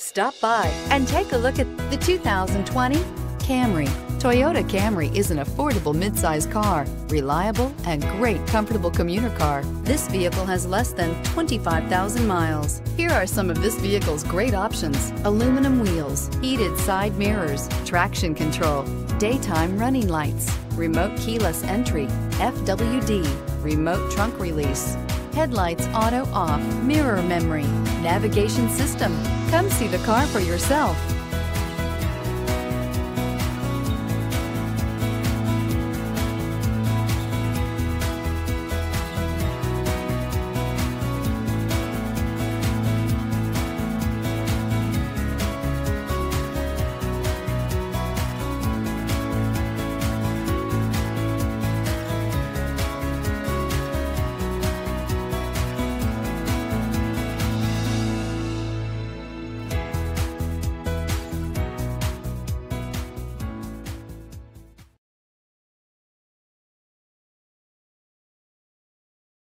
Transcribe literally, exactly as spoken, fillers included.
Stop by and take a look at the two thousand twenty Camry. Toyota Camry is an affordable midsize car, reliable and great comfortable commuter car. This vehicle has less than twenty-five thousand miles. Here are some of this vehicle's great options: aluminum wheels, heated side mirrors, traction control, daytime running lights, remote keyless entry, F W D, remote trunk release, headlights auto off, mirror memory, navigation system. Come see the car for yourself.